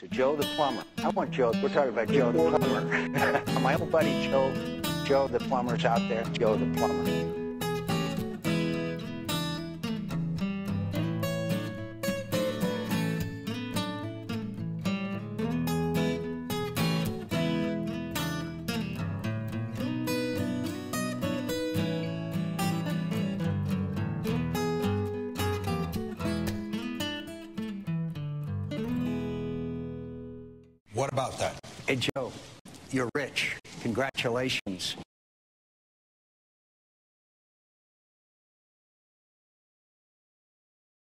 to Joe the plumber. I want Joe. We're talking about Joe the plumber. My old buddy Joe the plumber's out there. Joe the plumber. What about that? Hey, Joe, you're rich. Congratulations.